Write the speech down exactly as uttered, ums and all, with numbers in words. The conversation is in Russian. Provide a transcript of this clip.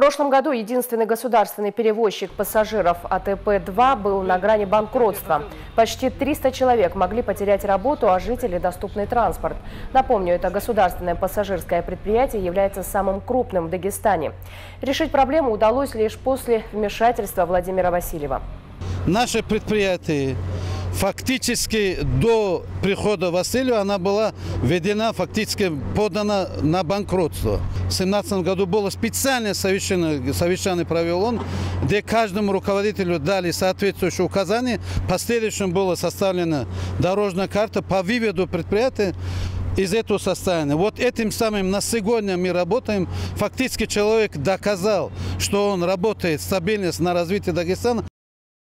прошлом году единственный государственный перевозчик пассажиров А Тэ Пэ два был на грани банкротства. Почти триста человек могли потерять работу, а жители – доступный транспорт. Напомню, это государственное пассажирское предприятие является самым крупным в Дагестане. Решить проблему удалось лишь после вмешательства Владимира Васильева. Наше предприятие фактически до прихода Васильева она была введена, фактически подана на банкротство. В две тысячи семнадцатом году было специальное совещание, совещание провел он, где каждому руководителю дали соответствующие указания. В последующем была составлена дорожная карта по выводу предприятия из этого состояния. Вот этим самым на сегодня мы работаем. Фактически человек доказал, что он работает стабильно на развитие Дагестана.